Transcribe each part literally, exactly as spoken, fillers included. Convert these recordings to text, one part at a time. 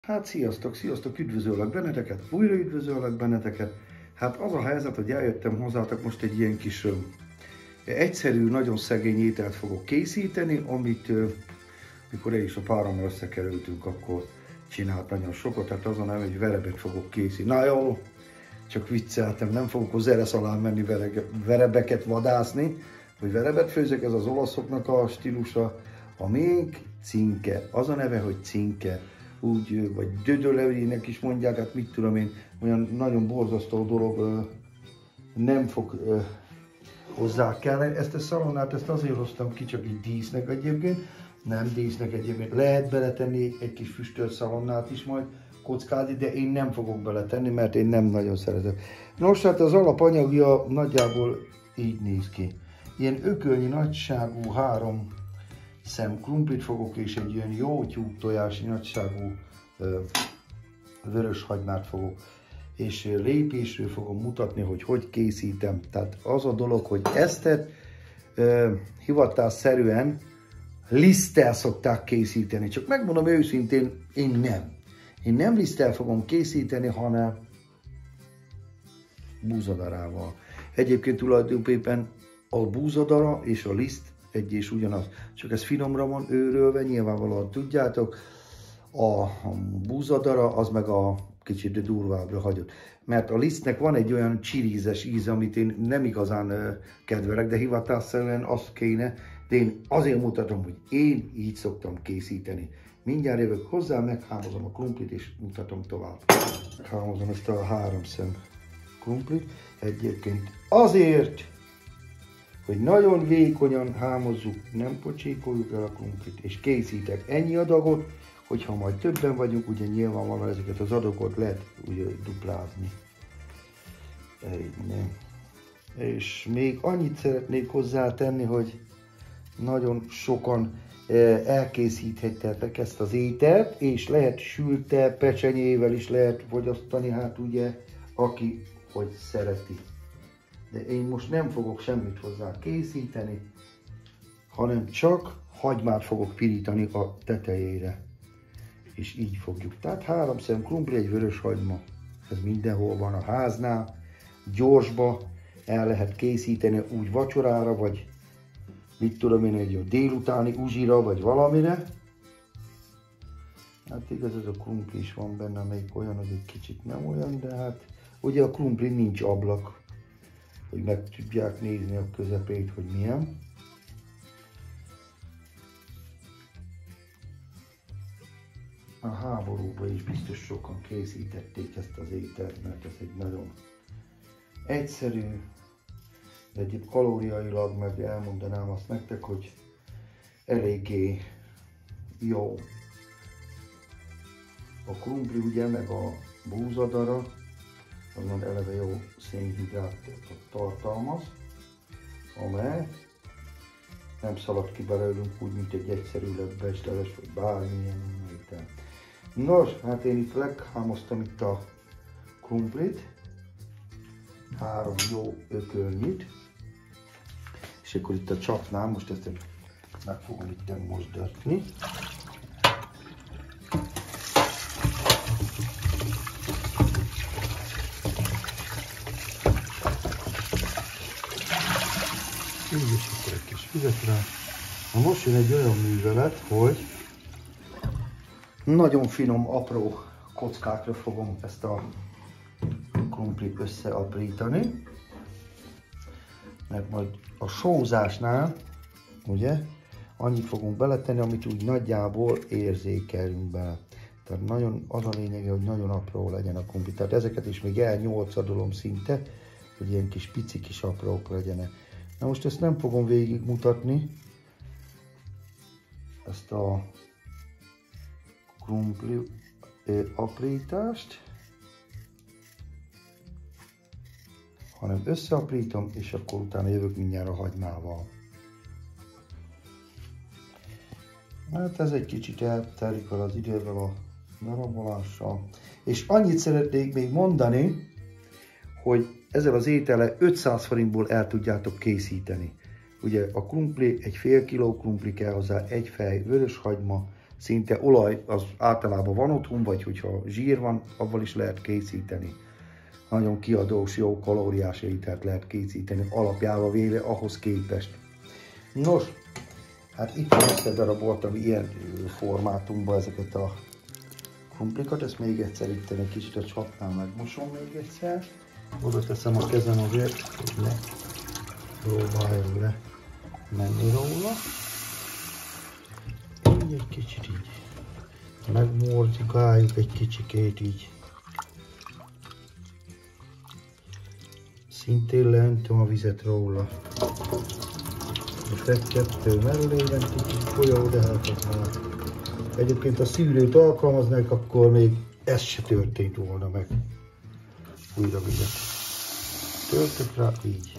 Hát sziasztok, sziasztok, üdvözöllek benneteket, újra üdvözöllek benneteket. Hát az a helyzet, hogy eljöttem hozzátok most egy ilyen kis ö, egyszerű, nagyon szegény ételt fogok készíteni, amit ö, mikor én is a párommal összekerültünk, akkor csinált nagyon sokat, tehát azon nem egy verebet fogok készíteni. Na jó, csak vicceltem, nem fogok az eresz alá menni verege, verebeket vadászni, hogy verebet főzök, ez az olaszoknak a stílusa. A miénk cinke, az a neve, hogy cinke. Úgy, vagy dödölőjének is mondják, hát mit tudom én, olyan nagyon borzasztó dolog nem fog hozzá kellene. Ezt a szalonnát, ezt azért hoztam ki, csak így dísznek egyébként, nem dísznek egyébként. Lehet beletenni egy kis füstölt szalonnát is majd kockázni, de én nem fogok beletenni, mert én nem nagyon szeretem. Nos, hát az alapanyagja nagyjából így néz ki. Ilyen ökölnyi nagyságú három szem krumplit fogok, és egy ilyen jó tyúk tojásnyi nagyságú ö, vörös hagymát fogok. És lépésről fogom mutatni, hogy hogy készítem. Tehát az a dolog, hogy eztet ö, hivatásszerűen liszttel szokták készíteni. Csak megmondom őszintén, én nem. Én nem liszttel fogom készíteni, hanem búzadarával. Egyébként tulajdonképpen a búzadara és a liszt egy és ugyanaz, csak ez finomra van őrölve, nyilvánvalóan tudjátok, a búzadara az meg a kicsit durvábbra hagyott. Mert a lisztnek van egy olyan csirízes íze, amit én nem igazán kedvelek, de hivatásszerűen azt kéne, de én azért mutatom, hogy én így szoktam készíteni. Mindjárt jövök hozzá, meghámozom a krumplit és mutatom tovább. Meghámozom ezt a három szem krumplit, egyébként azért, hogy nagyon vékonyan hámozzuk, nem pocsékoljuk el a krumplit, és készítek ennyi adagot, hogyha majd többen vagyunk, ugye nyilvánvalóan ezeket az adagot lehet ugye duplázni. Egy, és még annyit szeretnék hozzátenni, hogy nagyon sokan elkészíthettek ezt az ételt, és lehet sültel, pecsenyével is lehet fogyasztani, hát ugye, aki hogy szereti. De én most nem fogok semmit hozzá készíteni, hanem csak hagymát fogok pirítani a tetejére. És így fogjuk. Tehát három szem krumpli, egy vörös hagyma. Ez mindenhol van a háznál. Gyorsba el lehet készíteni úgy vacsorára, vagy mit tudom én, egy délutáni uzsira, vagy valamire. Hát igaz, ez a krumpli is van benne, amelyik olyan, hogy egy kicsit nem olyan, de hát ugye a krumpli nincs ablak, hogy meg tudják nézni a közepét, hogy milyen. A háborúban is biztos sokan készítették ezt az ételt, mert ez egy nagyon egyszerű, de egyéb kalóriailag meg elmondanám azt nektek, hogy eléggé jó. A krumpli ugye, meg a búzadara, azon eleve jó szénhidrátot tartalmaz, amely nem szalad ki belőlünk úgy, mint egy egyszerű leves, vagy bármilyen étel. Nos, hát én itt meghámoztam itt a krumplit, három jó ökölnyit, és akkor itt a csapnál, most ezt meg fogom itt mosdatni. Így is akkor egy kis vizet rá. Na most jön egy olyan művelet, hogy nagyon finom, apró kockákra fogom ezt a krumplit összeaprítani. Mert majd a sózásnál, ugye, annyit fogunk beletenni, amit úgy nagyjából érzékelünk bele. Tehát nagyon, az a lényege, hogy nagyon apró legyen a krumpli. Tehát ezeket is még elnyolcadolom szinte, hogy ilyen kis pici kis aprók legyenek. Na most ezt nem fogom végig mutatni, ezt a krumpli aprítást, hanem összeaprítom, és akkor utána jövök mindjárt a hagymával. Hát ez egy kicsit eltelik el az idővel a darabolással. És annyit szeretnék még mondani, hogy ezzel az étele ötszáz forintból el tudjátok készíteni. Ugye a krumpli, egy fél kiló krumpli kell hozzá, egy fej vörös hagyma, szinte olaj az általában van otthon, vagy hogyha zsír van, avval is lehet készíteni. Nagyon kiadós, jó kalóriás ételt lehet készíteni, alapjába véve ahhoz képest. Nos, hát itt összedaraboltam ilyen formátumban ezeket a krumplikat, ezt még egyszer itt egy kicsit a csapnál megmosom még egyszer. Oda teszem a kezem azért, hogy ne próbáljon le menni róla. Így egy kicsit így megmorzsikáljuk egy kicsikét így. Szintén leöntöm a vizet róla. Most egy-kettő mellében kicsit folyó, de hát az már. Egyébként a szűrőt alkalmaznak, akkor még ez se történt volna meg. Újra vizet töltök rá, így.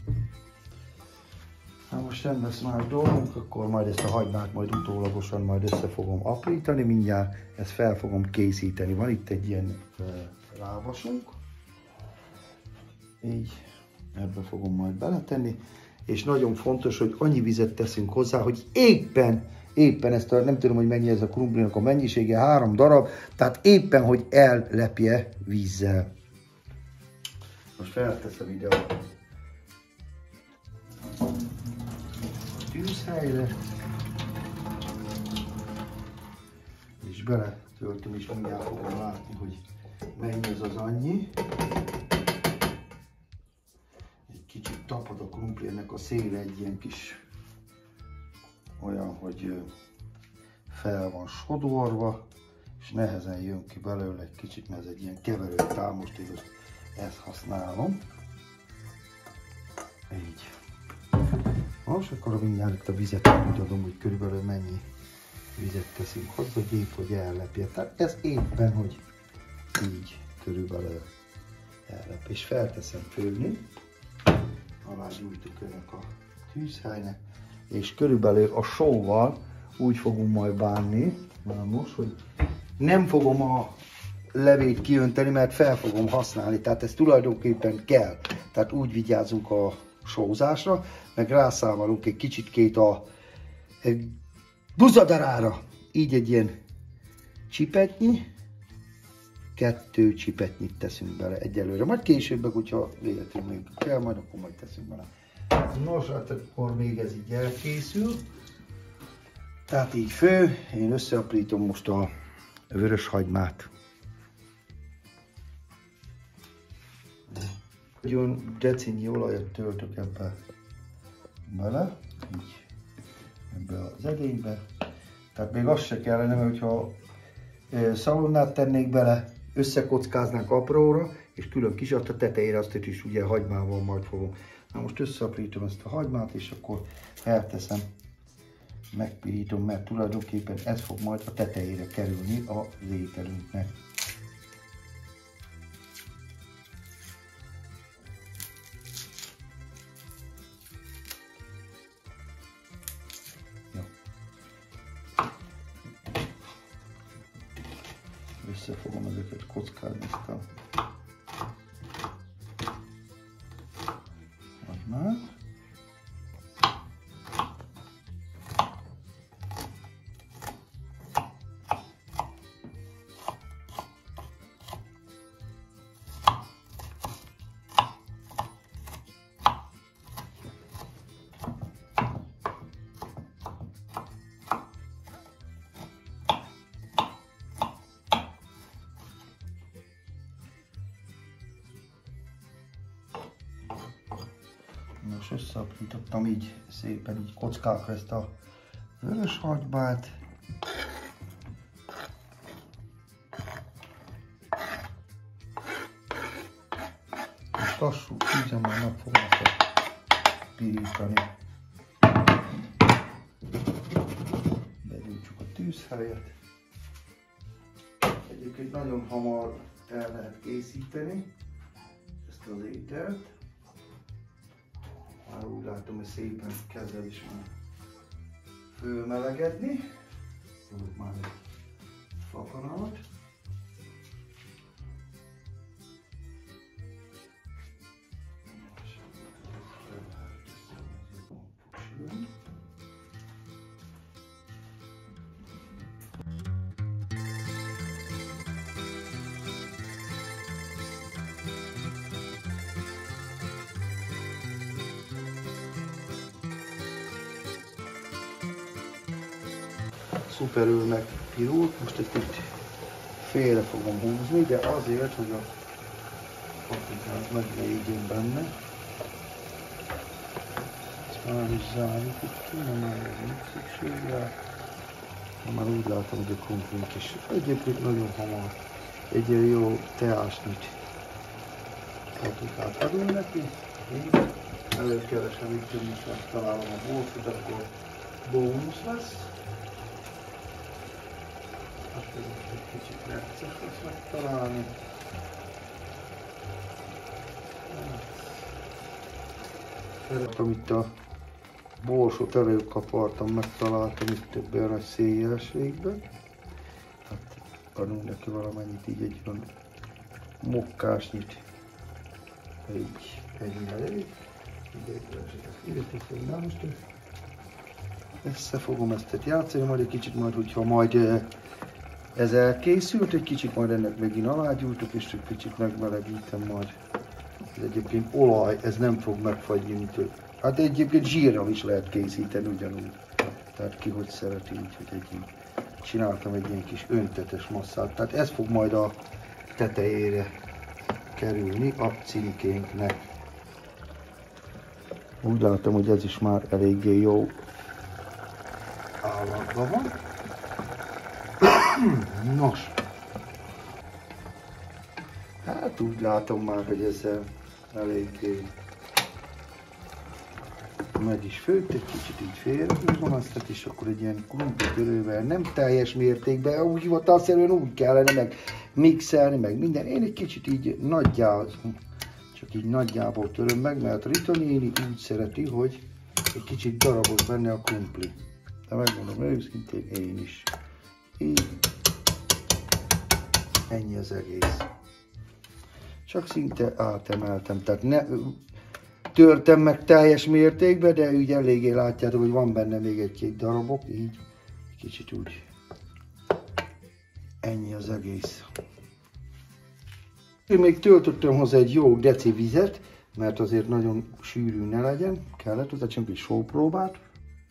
Na most nem lesz más dolgunk, akkor majd ezt a hagymát majd utólagosan majd össze fogom aprítani, mindjárt ezt fel fogom készíteni. Van itt egy ilyen rávasunk, így ebbe fogom majd beletenni, és nagyon fontos, hogy annyi vizet teszünk hozzá, hogy éppen, éppen ezt a, nem tudom, hogy mennyi ez a krumplinak a mennyisége, három darab, tehát éppen, hogy ellepje vízzel. Most felteszem ide a tűzhelyre, és beletöltöm, és mindjárt fogom látni, hogy mennyi ez az annyi. Egy kicsit tapad a krumplinek a széle, egy ilyen kis olyan, hogy fel van sodorva, és nehezen jön ki belőle egy kicsit, mert ez egy ilyen keverőtál, most én ezt használom. Így. Most akkor mindjárt itt a vizet mutatom, hogy körülbelül mennyi vizet teszünk hozzá, hogy épp, hogy ellepje. Tehát ez éppen, hogy így körülbelül ellep. És felteszem főzni, alá gyújtuk ennek a tűzhelynek, és körülbelül a sóval úgy fogunk majd bánni, már most, hogy nem fogom a levét kiönteni, mert fel fogom használni, tehát ez tulajdonképpen kell. Tehát úgy vigyázunk a sózásra, meg rászámolunk egy kicsitkét a buzadarára. Így egy ilyen csipetnyi, kettő csipetnyit teszünk bele egyelőre. Majd később, hogyha véletlenül még kell, majd akkor majd teszünk bele. Nos, hát akkor még ez így elkészül. Tehát így fő, én összeaprítom most a vörös hagymát. Nagyon decinyi olajat töltök ebbe bele, így ebbe az edénybe. Tehát még az se kellene, mert hogyha szalonnát tennék bele, összekockáznánk apróra, és külön kisat a tetejére, azt is ugye hagymával majd fogom. Na most összeaprítom ezt a hagymát, és akkor elteszem, megpirítom, mert tulajdonképpen ez fog majd a tetejére kerülni az ételünknek. Össze fogom ezeket kockázni, ezt a hagymát. Most összeaprítottam így szépen így kockákra ezt a vörös hagymát. És lassú tűzen már meg fogom pirítani. Begyújtsuk a tűzhelyet. Egyébként nagyon hamar el lehet készíteni ezt az ételt. Már úgy látom, hogy szépen kezd el is már fölmelegedni. Szólok már egy fakanalat. szuperül meg pirult. Most egy kicsit félre fogom húzni, de azért, hogy a paprikát meg ne égjön benne. Ezt már is zárjuk itt ki, nem már ez nincs szükség rá. Már úgy látom, hogy a krumplink is egyébként nagyon hamar egy ilyen jó teásnyit paprikát adunk neki. Így előkeresem itt, hogy most megtalálom a borsot, akkor bónusz lesz. Akkor most egy kicsit necces lesz megtalálni. Szeretem itt a borsot előkapartam, megtaláltam itt ebben a nagy széljelségben. Hát adunk neki valamennyit, így egy olyan mokkásnyit. Így, ennyi elég. Ide teszem, na most összefogom ezt játszani, majd egy kicsit majd, hogyha majd ez elkészült, egy kicsit majd ennek megint alágyújtok, és egy kicsit megmelegítem majd. Ez egyébként olaj, ez nem fog megfagyni, mint ő. Hát egyébként zsírral is lehet készíteni ugyanúgy. Tehát ki hogy szereti, így, hogy egy így. Csináltam egy ilyen kis öntetes masszát. Tehát ez fog majd a tetejére kerülni a cinkénknek. Úgy látom, hogy ez is már eléggé jó állapotban van. Nos. Hát úgy látom már, hogy ezzel eléggé meg is főtt, egy kicsit így félrehúzom azt, és akkor egy ilyen krumplitörővel, nem teljes mértékben, úgy hivatalszerűen úgy kellene meg mixelni, meg minden. Én egy kicsit így nagyjából, csak így nagyjából töröm meg, mert a Rita néni úgy szereti, hogy egy kicsit darabos benne a krumpli. De megmondom őszintén, én is. Így. Ennyi az egész. Csak szinte átemeltem, tehát ne törtem meg teljes mértékben, de úgy eléggé látjátok, hogy van benne még egy-két darabok, így kicsit úgy. Ennyi az egész. Én még töltöttem hozzá egy jó deci vizet, mert azért nagyon sűrű ne legyen, kellett hozzá csak egy sópróbát.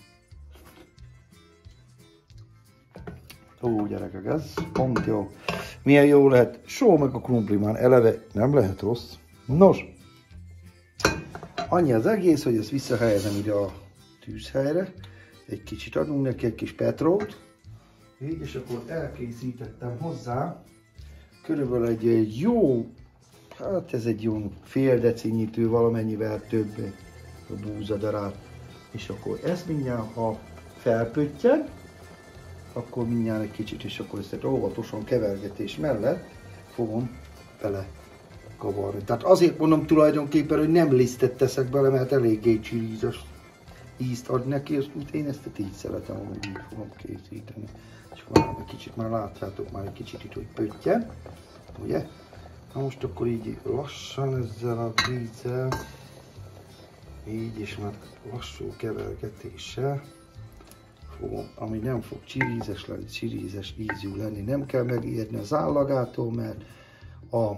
Ó, gyerekek, ez pont jó. Milyen jó lehet. Só meg a krumpli már eleve nem lehet rossz. Nos, annyi az egész, hogy ezt visszahelyezem ide a tűzhelyre. Egy kicsit adunk neki egy kis petrót. Így, és akkor elkészítettem hozzá körülbelül egy, egy jó, hát ez egy jó fél decinyitő, valamennyivel több búzadarát. És akkor ezt mindjárt, ha felpöttyen, akkor mindjárt egy kicsit, és akkor ezt óvatosan kevergetés mellett fogom bele kavarni. Tehát azért mondom tulajdonképpen, hogy nem lisztet teszek bele, mert eléggé csírizes ízt ad neki, és én ezt így szeretem, hogy így fogom készíteni. És akkor egy kicsit már látjátok, már egy kicsit itt, hogy pöttyen, ugye? Na most akkor így lassan ezzel a vízzel, így és már lassú kevergetéssel fogom, ami nem fog csirízes lenni, csirízes ízű lenni, nem kell megijedni az állagától, mert a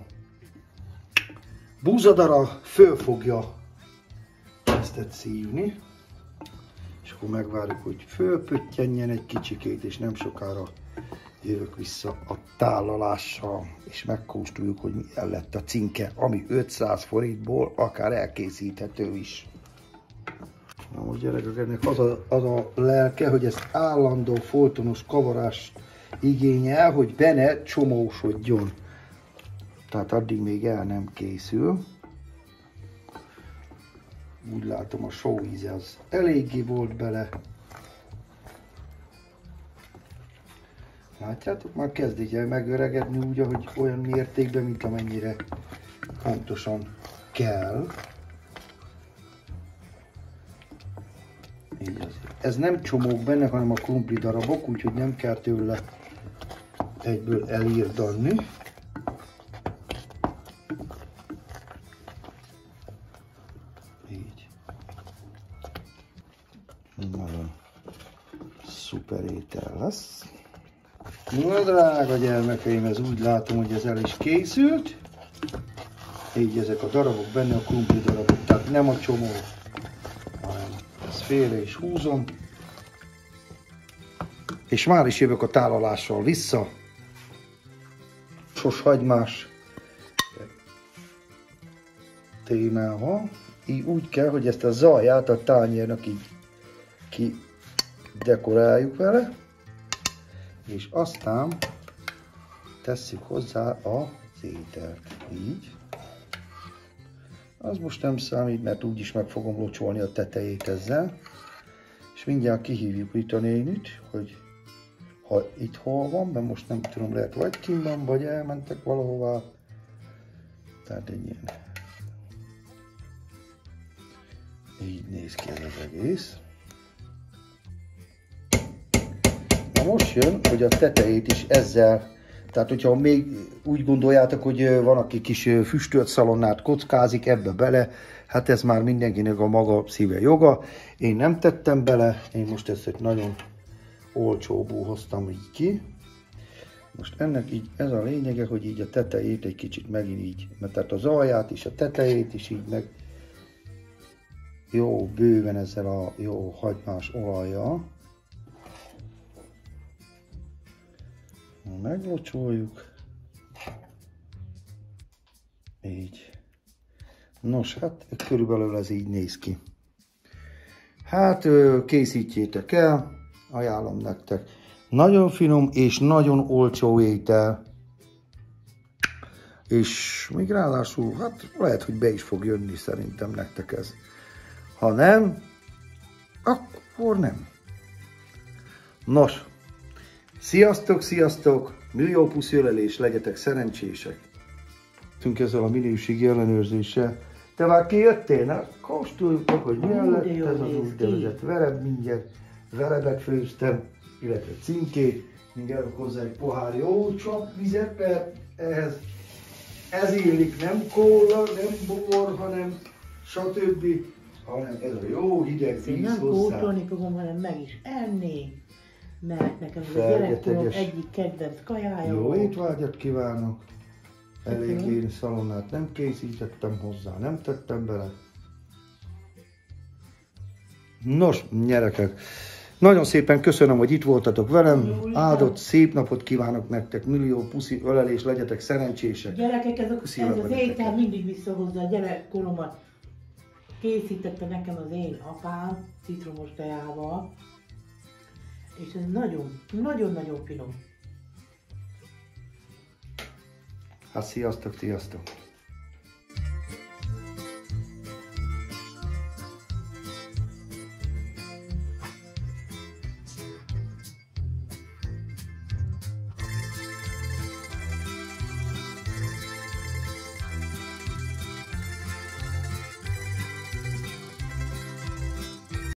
búzadara föl fogja ezt szívni, és akkor megvárjuk, hogy fölpöttyenjen egy kicsikét, és nem sokára jövök vissza a tállalással, és megkóstoljuk, hogy milyen lett a cinke, ami ötszáz forintból akár elkészíthető is. Na most gyerekek, ennek az a, az a lelke, hogy ezt állandó folytonos kavarás igényel, hogy benne csomósodjon. Tehát addig még el nem készül. Úgy látom, a sóíze az eléggé volt bele. Látjátok, már kezdik el megöregedni úgy, ahogy olyan mértékben, mint amennyire pontosan kell. Így azért. Ez nem csomók benne, hanem a krumpli darabok, úgyhogy nem kell tőle egyből elírdanni. Így. Nagyon szuper étel lesz. Na drága gyermekeim, ez úgy látom, hogy ez el is készült. Így ezek a darabok benne, a krumpli darabok, tehát nem a csomó, hanem ezt félre is húzom. És már is jövök a tálalással vissza. Soshagymás témával. Így úgy kell, hogy ezt a zaját a tányérnak így ki dekoráljuk vele. És aztán tesszük hozzá az ételt. Így. Az most nem számít, mert úgyis meg fogom locsolni a tetejét ezzel. És mindjárt kihívjuk itt a nénit, hogy ha itt hol van, mert most nem tudom, lehet vagy kint van, vagy elmentek valahová. Tehát egy ilyen. Így néz ki ez az egész. Na most jön, hogy a tetejét is ezzel, tehát hogyha még úgy gondoljátok, hogy van, aki kis füstölt szalonnát kockázik ebbe bele, hát ez már mindenkinek a maga szíve joga. Én nem tettem bele, én most ezt egy nagyon olcsóbú hoztam így ki. Most ennek így ez a lényege, hogy így a tetejét egy kicsit megint így, mert tehát az alját is, a tetejét is így meg jó bőven ezzel a jó hagymás olajjal. Meglocsoljuk. Így. Nos, hát körülbelül ez így néz ki. Hát készítjétek el, ajánlom nektek. Nagyon finom és nagyon olcsó étel. És még ráadásul, hát lehet, hogy be is fog jönni szerintem nektek ez. Ha nem, akkor nem. Nos, sziasztok, sziasztok! Millió puszi ölelés, legyetek szerencsések! Tünk ezzel a minőségi ellenőrzéssel. Te már kijöttél? Na, kóstoljuk meg, hogy milyen lett ez az úgynevezett vereb, mindjárt verebet főztem, illetve cinkét, mindjárt hozzá egy pohár jó csak vizet, mert ehhez ez illik, nem kóla, nem bor, hanem stb. Hanem ez a jó hideg víz nem hozzá. Nem kóstolni fogom, hanem meg is enni, mert nekem ez a gyerekkorom egyik kedvenc kajája. Jó étvágyat kívánok! Eléggé szalonnát nem készítettem hozzá, nem tettem bele. Nos, gyerekek, nagyon szépen köszönöm, hogy itt voltatok velem. Áldott szép napot kívánok nektek, millió puszi ölelés, legyetek szerencsések. Gyerekek, ez, a, ez az étel mindig visszahozza a gyerekkoromat. Készítette nekem az én apám citromos tejával, és ez nagyon, nagyon-nagyon finom. Hát sziasztok, sziasztok!